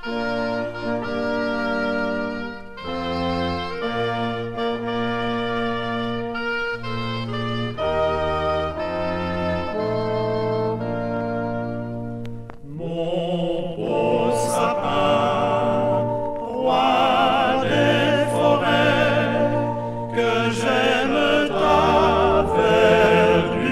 Mon beau sapin, roi des forêts, que j'aime ta verdure,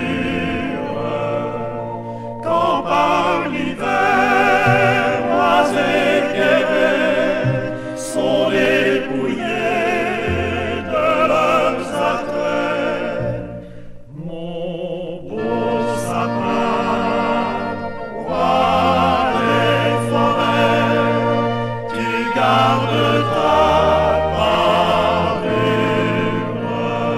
quand par l'hiver, mois éclairés sont dépouillés de leurs attraits. Mon beau sapin, roi des forêts, tu gardes ta parure.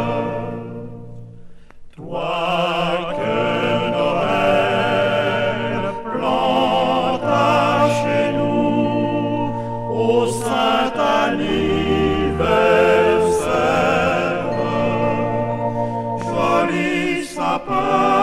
Toi que Noël planta chez nous au saint anniversaire, joli sapin.